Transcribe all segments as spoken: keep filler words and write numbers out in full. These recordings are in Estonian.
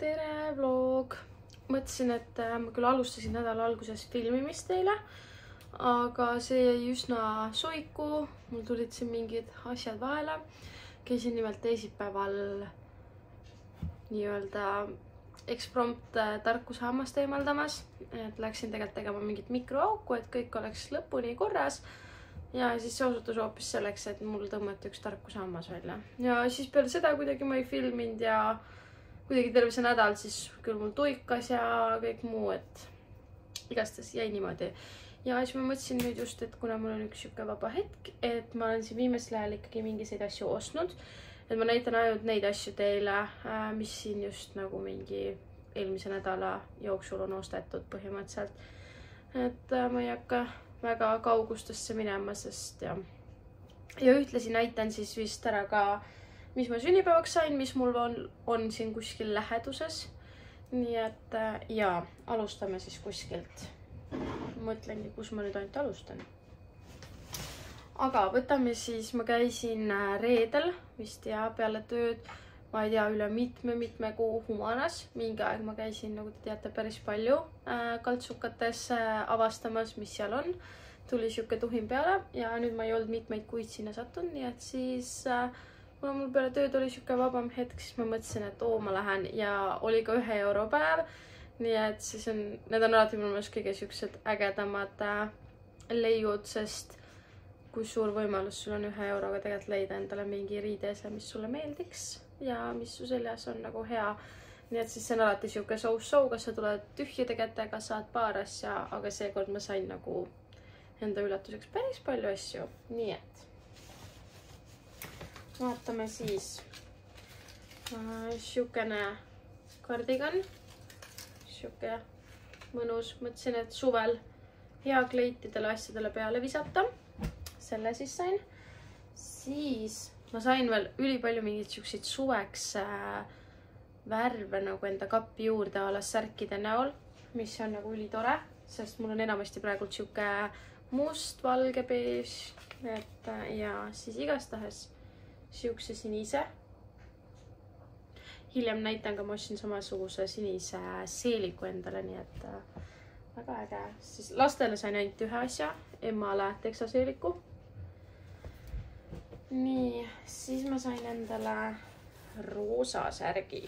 tere vlog! Mõtlesin, et ma küll alustasin nädala alguses filmimist teile, aga see jäi üsna soiku. Mul tulid siin mingid asjad vahele. Käisin nimelt teisipäeval nii-öelda eksprompt tarkuse hammast eemaldamas. Et läksin tegelikult tegema mingit mikroauku, et kõik oleks lõpuni korras. Ja siis see osutus hoopis selleks, et mul tõmmati üks tarkuse hammas välja. Ja siis peale seda kuidagi ma ei filminud ja kuidagi terve see nädal siis küll mul tuikas ja kõik muu, et igastahes jäi niimoodi. Ja siis ma mõtlesin nüüd just, et kuna mul on üks siuke vaba hetk, et ma olen siin viimasel ajal ikkagi mingiseid asju ostnud. Et ma näitan ainult neid asju teile, mis siin just nagu mingi eelmise nädala jooksul on ostetud põhimõtteliselt. Et ma ei hakka väga kaugustesse minema, sest ja, ja ühtlasi näitan siis vist ära ka, mis ma sünnipäevaks sain, mis mul on, on siin kuskil läheduses. Nii et ja, alustame siis kuskilt. Mõtlengi, kus ma nüüd ainult alustan. Aga võtame siis, ma käisin reedel, vist ja peale tööd, ma ei tea, üle mitme-mitme kuu Humanas. Mingi aeg ma käisin, nagu te teate, päris palju kaltsukates avastamas, mis seal on. Tuli siuke tuhin peale ja nüüd ma ei olnud mitmeid kuid sinna sattunud, nii et siis kuna mul peale tööd oli siuke vabam hetk, siis ma mõtlesin, et oo, ma lähen ja oli ka ühe euro päev. Nii et siis on, need on alati minu meelest kõige siuksed ägedamad leiud, sest kui suur võimalus sul on ühe euroga tegelikult leida endale mingi riidese, mis sulle meeldiks ja mis su seljas on nagu hea. Nii et siis see on alati siuke so-so, kas sa tuled tühjade kätega, saad paar asja, aga seekord ma sain nagu enda üllatuseks päris palju asju. Nii et vaatame siis siukene kardigan, siuke mõnus. Mõtlesin, et suvel hea kleitidele asjadele peale visata. Selle siis sain. Siis ma sain veel üli palju mingid siukseid suveks värve nagu enda kappi juurde alas särkide näol, mis on nagu üli tore, sest mul on enamasti praegult siuke must, valge, beež, et ja siis igastahes siukse sinise. Hiljem näitan ka, ma ostsin samasuguse sinise seeliku endale, nii et väga äge. Siis lastele sain ainult ühe asja, emmale teksaseeliku. Nii, siis ma sain endale roosa särgi.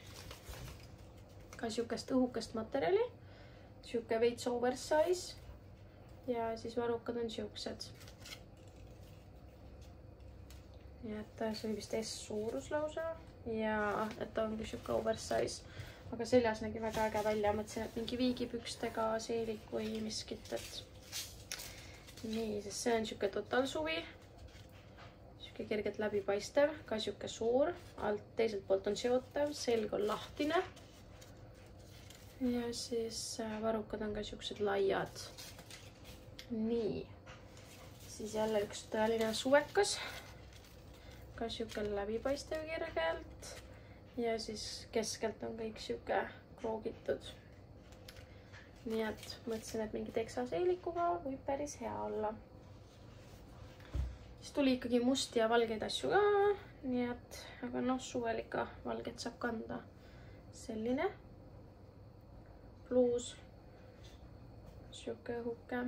Ka siukest õhukest materjali, siuke veits oversize ja siis varrukad on siuksed. Nii et see oli vist S-suurus lausa ja et ta ongi siuke oversize, aga seljas nägi väga äge välja. Mõtlesin, et mingi viigipükstega seelik või miskit, et nii, sest see on siuke total suvi, siuke kergelt läbipaistev, ka siuke suur, alt teiselt poolt on seotav, selg on lahtine ja siis varrukad on ka siuksed laiad. Nii, siis jälle üks tõeline suvekas, ka siuke läbipaistev kergelt ja siis keskelt on kõik siuke kroogitud. Nii et mõtlesin, et mingi teksaseelikuga võib päris hea olla. Siis tuli ikkagi musti ja valgeid asju ka, nii et, aga noh, suvel ikka valget saab kanda. Selline pluus, siuke õhuke.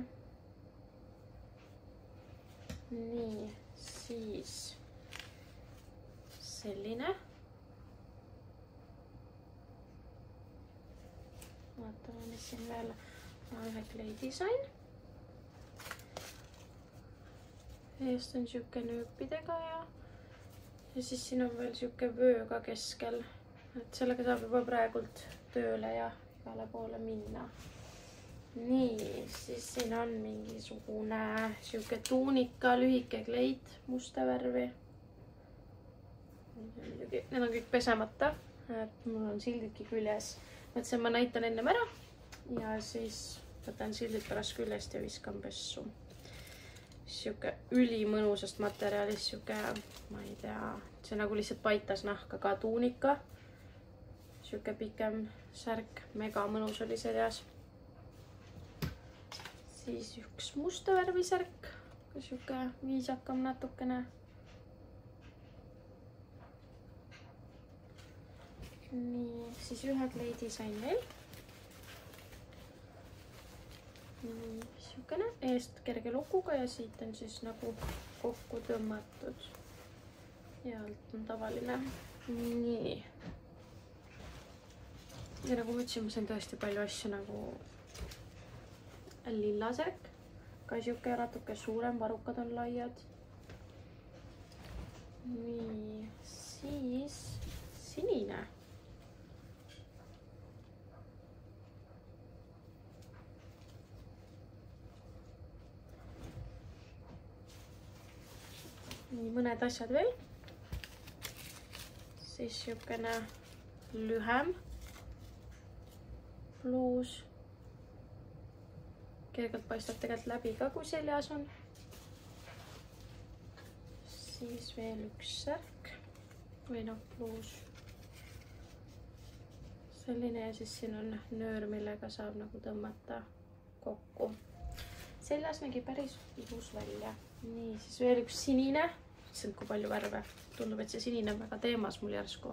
Nii, siis selline. Vaatame, mis siin veel ühe kleidi sain. Eest on siuke nööpidega ja, ja siis siin on veel siuke vöö ka keskel. Et sellega saab juba praegult tööle ja igale poole minna. Nii, siis siin on mingisugune siuke tuunika, lühike kleit, musta värvi. Need on kõik pesemata, et mul on sildidki küljes. Mõtlesin, ma näitan ennem ära ja siis võtan sildid pärast küljest ja viskan pessu. Siuke ülimõnusast materjalist, siuke, ma ei tea, see nagu lihtsalt paitas nahka ka tuunika. Siuke pikem särk, mega mõnus oli seljas. Siis üks musta värvi särk, siuke viisakam natukene. nii, siis ühe kleidi sain veel. Nii, siukene eest kerge lukuga ja siit on siis nagu kokku tõmmatud. Ja alt on tavaline. Nii. Ja nagu mõtlesin, ma sain tõesti palju asju nagu lillasärk. Ka siuke natuke suurem, varukad on laiad. Nii, siis sinine. Nii, mõned asjad veel. Siis siukene lühem pluus. Kergelt paistab tegelikult läbi ka, kui seljas on. Siis veel üks särk või noh, pluus. Selline ja siis siin on nöör, millega saab nagu tõmmata kokku. Seljas nägi päris ilus välja. Nii, siis veel üks sinine. Mõtlesin, kui palju värve. Tundub, et see sinine on väga teemas mul järsku.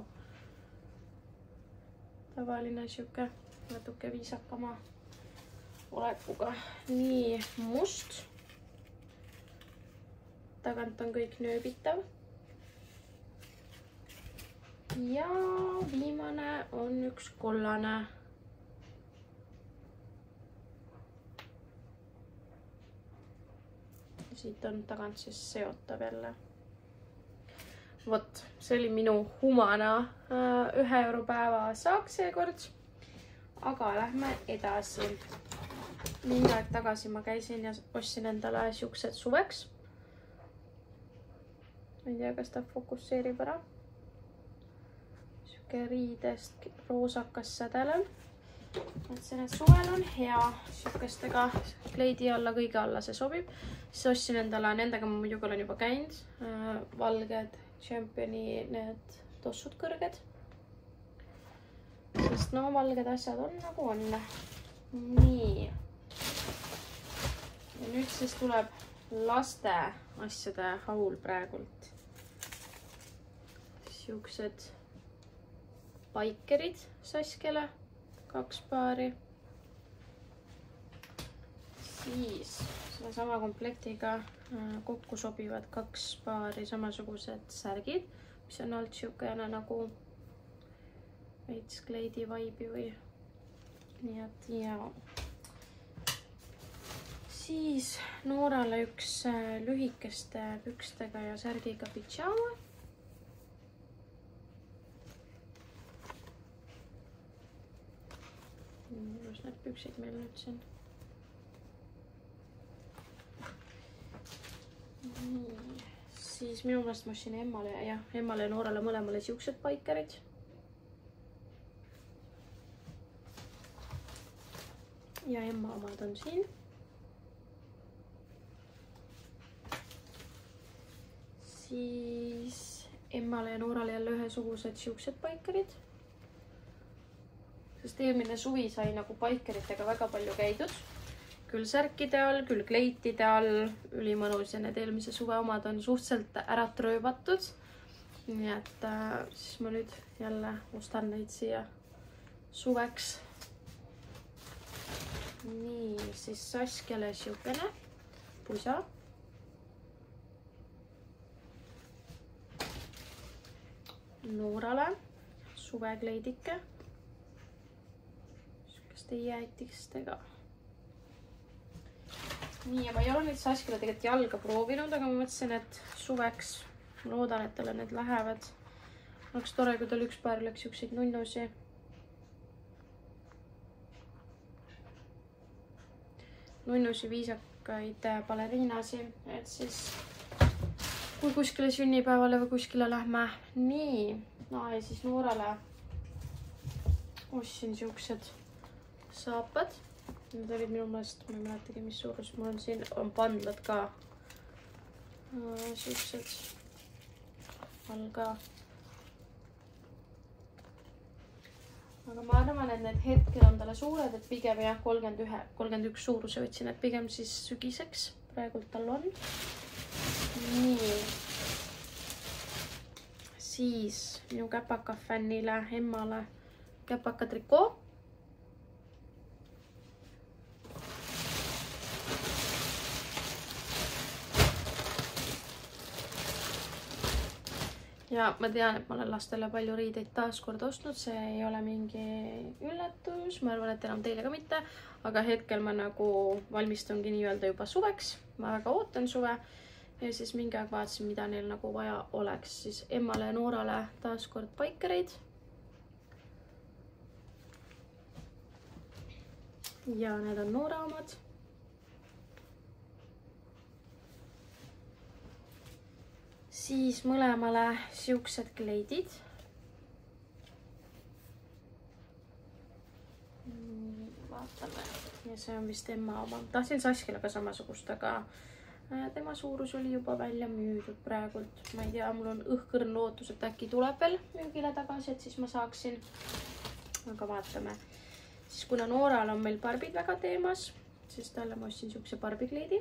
Tavaline siuke natuke viisakama olekuga. Nii, must. Tagant on kõik nööbitav. Ja viimane on üks kollane. Siit on tagant siis seotav jälle. Vot, see oli minu Humana ühe euro päeva saak seekord. Aga lähme edasi. Mingi aeg tagasi ma käisin ja ostsin endale siuksed suveks. Ma ei tea, kas ta fokusseerib ära. Siuke riidest roosakas sädele. Mõtlesin, et suvel on hea. Siukestega kleidi alla, kõige alla see sobib. Siis ostsin endale, nendega ma muidugi olen juba käinud. Valged Championi need tossud kõrged. Sest no valged asjad on nagu on. Nii. Ja nüüd siis tuleb laste asjade haul praegult. Siuksed paikerid Saskele. Kaks paari. Siis selle sama komplektiga kokku sobivad kaks paari samasugused särgid, mis on olnud siukene nagu veits kleidi vaibi või nii et ja. Siis Noorale üks lühikeste pükstega ja särgiga pidžaama. Kus need püksid meil nüüd siin? Nii. Siis minu meelest ma ostsin emmale ja emmale ja Noorale mõlemale siuksed paikerid. Ja emma omad on siin. Siis emmale ja Noorale jälle ühesugused siuksed paikerid. Sest eelmine suvi sai nagu paikeritega väga palju käidud. Küll särkide all, küll kleitide all. Ülimõnus ja need eelmise suve omad on suhteliselt ära trööbatud. Nii et äh, siis ma nüüd jälle ostan neid siia suveks. Nii, siis Saskele siukene pusa. Noorale suvekleidike. Siukeste jäätistega. Nii, ma ei ole nüüd Saskele tegelikult jalga proovinud, aga ma mõtlesin, et suveks loodan, et talle need lähevad. Oleks tore, kui tal üks paar oleks siukseid nunnusi. Nunnusi viisakaid baleriinasi, et siis kui kuskile sünnipäevale või kuskile lähme. Nii, no ja siis Noorale ostsin siuksed saapad. Need olid minu meelest, ma ei mäletagi, mis suurus. Mul on siin on pandlad ka siuksed all ka. Aga ma arvan, et need hetkel on talle suured, et pigem jah, kolmkümmend üks, kolmkümmend üks suuruse võtsin, et pigem siis sügiseks praegult tal on. Nii. siis minu käpaka fännile, emmale käpaka trikoo. Ja ma tean, et ma olen lastele palju riideid taas kord ostnud, see ei ole mingi üllatus, ma arvan, et enam teile ka mitte, aga hetkel ma nagu valmistungi nii-öelda juba suveks, ma väga ootan suve ja siis mingi aeg vaatasin, mida neil nagu vaja oleks, siis emmale ja Noorale taas kord paikereid. Ja need on Noora omad. Siis mõlemale siuksed kleidid. Vaatame. Ja see on vist emma oma. Tahtsin Saskile ka samasugust, aga tema suurus oli juba välja müüdud praegult. Ma ei tea, mul on õhkõrn lootus, et äkki tuleb veel müügile tagasi, et siis ma saaksin. Aga vaatame. Siis kuna Nooral on meil barbid väga teemas, siis talle ma ostsin siukse barbikleidi.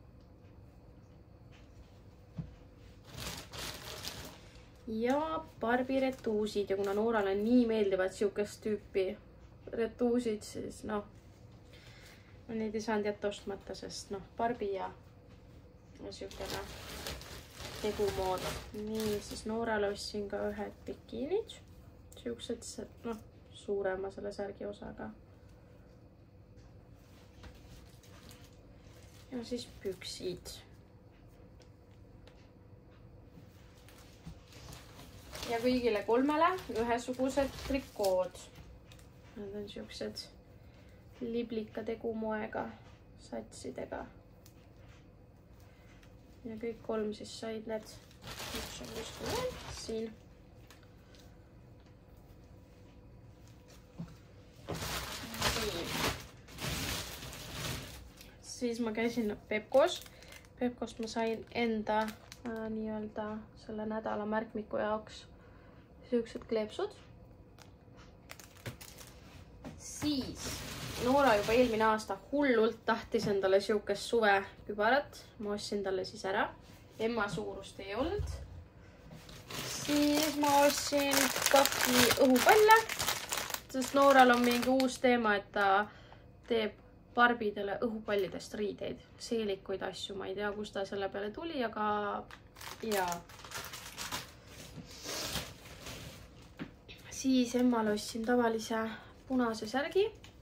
Ja Barbi retuusid ja kuna Noorale nii meeldivad siukest tüüpi retuusid, siis noh, ma neid ei saanud jätta ostmata, sest noh, Barbi ja, ja siukene tegumood. Nii, siis Noorale ostsin ka ühed bikiinid, siuksed, noh, suurema selle särgi osaga. Ja siis püksid. Ja kõigile kolmele ühesugused trikood. Need on siuksed liblika tegumoega satsidega. Ja kõik kolm siis said need. Üks on kuskil veel siin. Siis ma käisin Pepkos. Pepkost ma sain enda äh, nii-öelda selle nädala märkmiku jaoks siuksed kleepsud. Siis Noora juba eelmine aasta hullult tahtis endale siukest suve kübarat. Ma ostsin talle siis ära. Emma suurust ei olnud. Siis ma ostsin paki õhupalle, sest Nooral on mingi uus teema, et ta teeb barbidele õhupallidest riideid, seelikuid asju. Ma ei tea, kus ta selle peale tuli, aga jaa. Siis emmale ostsin tavalise punase särgi.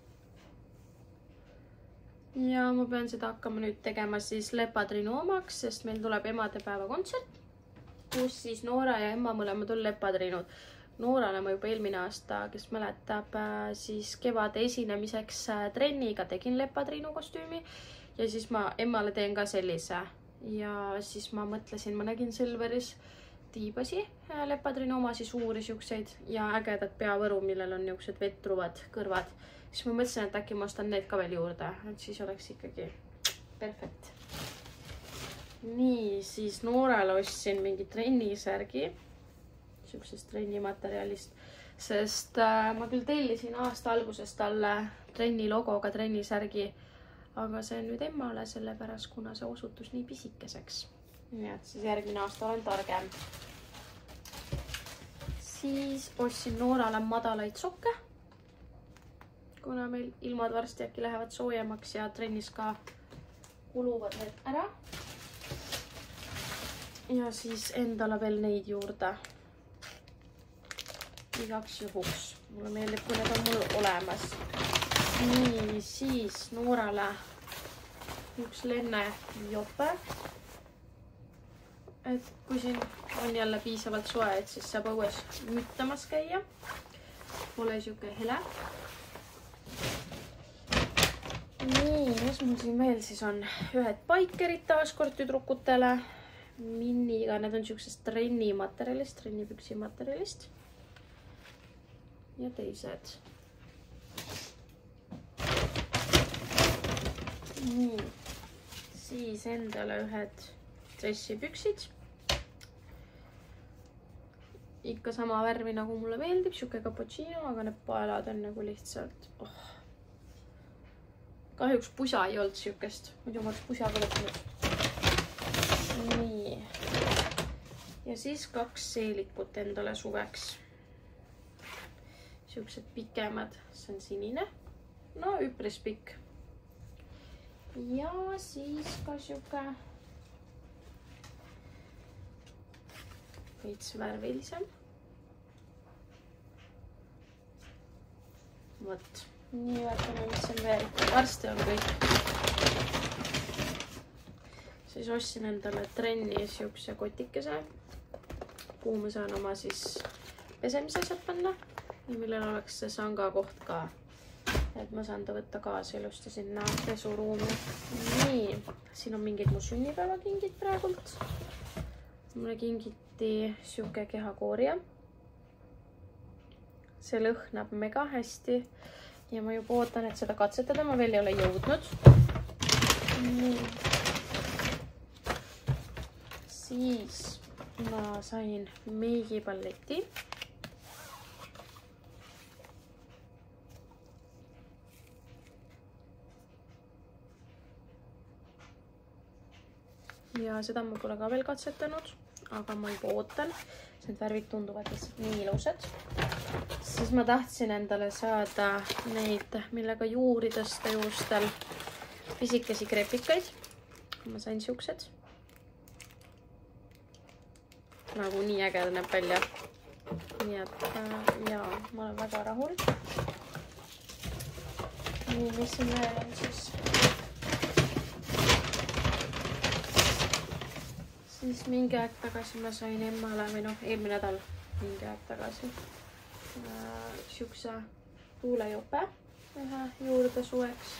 Ja ma pean seda hakkama nüüd tegema siis Lepatrinu omaks, sest meil tuleb emadepäeva kontsert, kus siis Noora ja emma mõlemad on Lepatrinud. Noorale ma juba eelmine aasta, kes mäletab, siis kevade esinemiseks trenniga tegin Lepatrinu kostüümi ja siis ma emmale teen ka sellise. Ja siis ma mõtlesin, ma nägin Silveris tiibasi Lepatrinu omasi suuri siukseid ja ägedad peavõru, millel on niuksed vetruvad kõrvad. Siis ma mõtlesin, et äkki ma ostan need ka veel juurde, et siis oleks ikkagi perfekt. Nii, siis Noorale ostsin mingi trennisärgi, siuksest trennimaterjalist, sest äh, ma küll tellisin aasta alguses talle trenni logoga trennisärgi, aga see on nüüd emmale sellepärast, kuna see osutus nii pisikeseks. Nii et siis järgmine aasta olen targem. Siis ostsin Noorale madalaid sokke, kuna meil ilmad varsti äkki lähevad soojemaks ja trennis ka kuluvad need ära. Ja siis endale veel neid juurde. Igaks juhuks. Mulle meeldib, kui need on mul olemas. Nii, siis Noorale üks lenne jope. Et kui siin on jälle piisavalt soe, et siis saab õues müttamas käia. Pole siuke hele. Nii, mis mul siin veel siis on? Ühed paikerid taas kord tüdrukutele. Minniga, need on siuksest trenni materjalist, trennipüksi materjalist. Ja teised. Nii, siis endale ühed dressipüksid. Ikka sama värvi nagu mulle meeldib, siuke cappuccino, aga need paelad on nagu lihtsalt oh. Kahjuks pusa ei olnud siukest, muidu ma oleks pusa ka võtnud. Nii. ja siis kaks seelikut endale suveks. Siuksed pikemad, see on sinine. No üpris pikk. Ja siis ka siuke veits värvilisem. Vot, nii vaatame, mis on veel. Varsti on kõik. Siis ostsin endale trenni siukse kotikese, kuhu ma saan oma siis pesemisasjad panna ja millel oleks see sanga koht ka. Et ma saan ta võtta kaasa ilusti sinna pesuruumi. Nii, siin on mingid mu sünnipäevakingid praegult. Mulle kingiti siuke kehakoorija. See lõhnab mega hästi ja ma juba ootan, et seda katsetada. Ma veel ei ole jõudnud. Nii. Siis ma sain meigipalleti. Ja seda ma pole ka veel katsetanud, aga ma juba ootan. Need värvid tunduvad lihtsalt nii ilusad. Siis ma tahtsin endale saada neid, millega juuri tõsta juustel pisikesi krepikaid. Ma sain siuksed. Nagu nii äge näeb välja. Nii et ja, ma olen väga rahul. Nii, mis siin veel on siis? Siis mingi aeg tagasi ma sain emmale, või noh, eelmine nädal mingi aeg tagasi äh, siukse tuulejope ühe juurde suveks.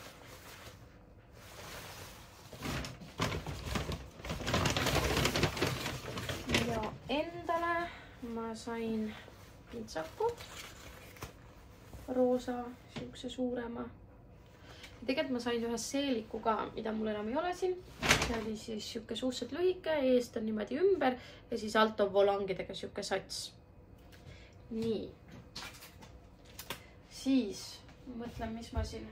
Ja endale ma sain pintsaku, roosa, siukse suurema. Ja tegelikult ma sain ühe seeliku ka, mida mul enam ei ole siin. See oli siis siuke suhteliselt lühike, eest on niimoodi ümber ja siis alt on volangidega siuke sats. Nii. Siis mõtlen, mis ma siin.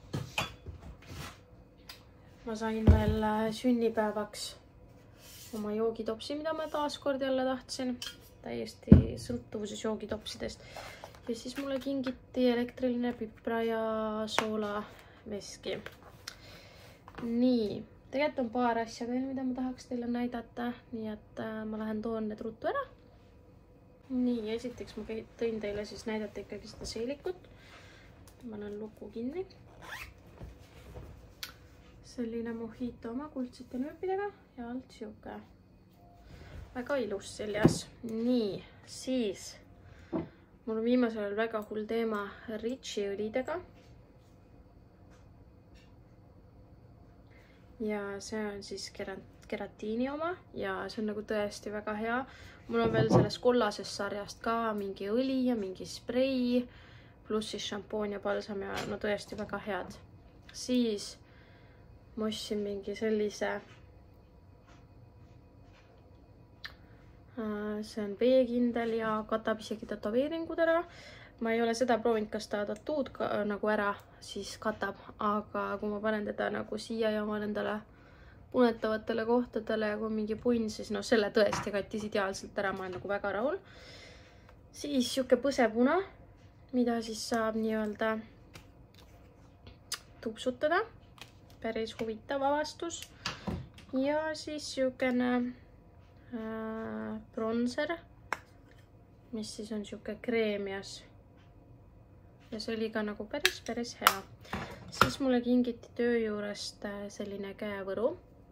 Ma sain veel sünnipäevaks oma joogitopsi, mida ma taaskord jälle tahtsin. Täiesti sõltuvuses joogitopsidest. Ja siis mulle kingiti elektriline pipra ja soola veski. Nii. Tegelikult on paar asja veel, mida ma tahaks teile näidata, nii et ma lähen toon need ruttu ära. Nii, esiteks ma tõin teile siis näidata ikkagi seda seelikut. Ma olen luku kinni. Selline mojito oma kuldsete nööpidega ja alt siuke. Väga ilus seljas. Nii, siis mul on viimasel väga hull teema Ritchi õlidega. Ja see on siis keratiini oma ja see on nagu tõesti väga hea. Mul on veel sellest kollasest sarjast ka mingi õli ja mingi sprei, pluss siis šampoon ja balsam ja no tõesti väga head. Siis ma ostsin mingi sellise, see on veekindel ja katab isegi tätoveeringud ära. Ma ei ole seda proovinud, kas ta tatuud ka, nagu ära siis katab, aga kui ma panen teda nagu siia ja ma nendele punetavatele kohtadele ja kui mingi punn, siis no selle tõesti kattis ideaalselt ära, ma olen nagu väga rahul. Siis siuke põsepuna, mida siis saab nii-öelda tupsutada. Päris huvitav avastus. Ja siis siukene äh, bronzer, mis siis on siuke kreemias. Ja see oli ka nagu päris, päris hea. Siis mulle kingiti töö juurest selline käevõru.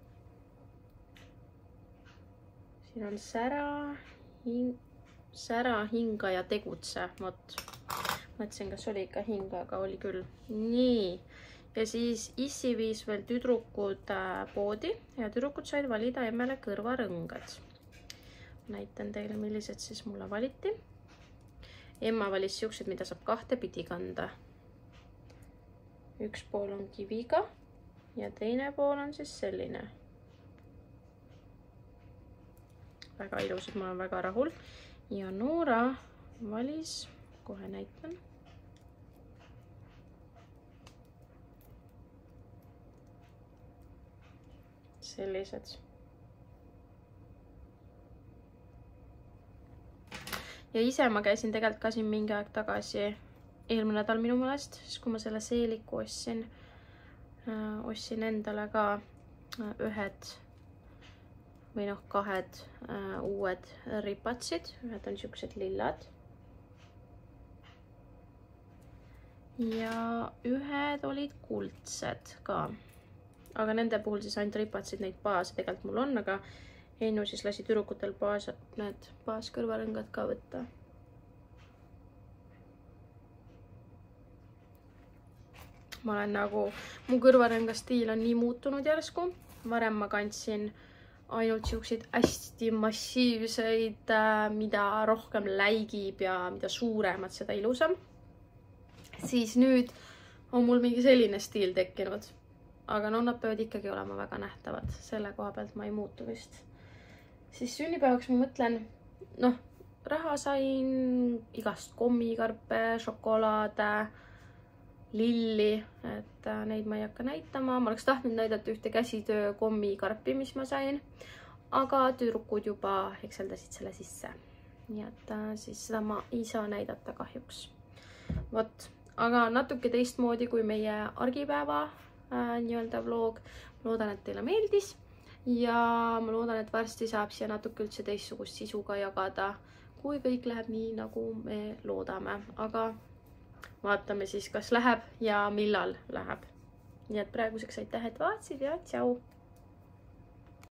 Siin on sära, hing, sära, hinga ja tegutse. Vot. Mõtlesin, kas oli ikka hinga, aga oli küll. Nii. Ja siis issi viis veel tüdrukud poodi ja tüdrukud said valida emmele kõrvarõngad. Näitan teile, millised siis mulle valiti. Emma valis siuksed, mida saab kahte pidi kanda. Üks pool on kiviga ja teine pool on siis selline. Väga ilusad, ma olen väga rahul. Ja Noora valis, kohe näitan. Sellised. ja ise ma käisin tegelikult ka siin mingi aeg tagasi, eelmine nädal minu meelest, siis kui ma selle seeliku ostsin, äh, ostsin endale ka äh, ühed või noh, kahed äh, uued ripatsid, ühed on siuksed lillad. Ja ühed olid kuldsed ka. Aga nende puhul siis ainult ripatsid, neid baase tegelikult mul on, aga Heinu siis lasi tüdrukutel baas, need baaskõrvarõngad ka võtta. Ma olen nagu, mu kõrvarõnga stiil on nii muutunud järsku. Varem ma kandsin ainult siukseid hästi massiivseid, mida rohkem läigib ja mida suuremad, seda ilusam. Siis nüüd on mul mingi selline stiil tekkinud. Aga no nad peavad ikkagi olema väga nähtavad. Selle koha pealt ma ei muutu vist. Siis sünnipäevaks ma mõtlen, noh, raha sain igast kommikarpe, šokolaade, lilli, et neid ma ei hakka näitama. Ma oleks tahtnud näidata ühte käsitöö kommikarpi, mis ma sain, aga tüdrukud juba hekseldasid selle sisse. Nii et siis seda ma ei saa näidata kahjuks. Vot, aga natuke teistmoodi kui meie argipäeva äh, nii-öelda vlog. Ma loodan, et teile meeldis. Ja ma loodan, et varsti saab siia natuke üldse teistsugust sisuga jagada, kui kõik läheb nii, nagu me loodame. Aga vaatame siis, kas läheb ja millal läheb. Nii et praeguseks aitäh, et vaatasid ja tšau!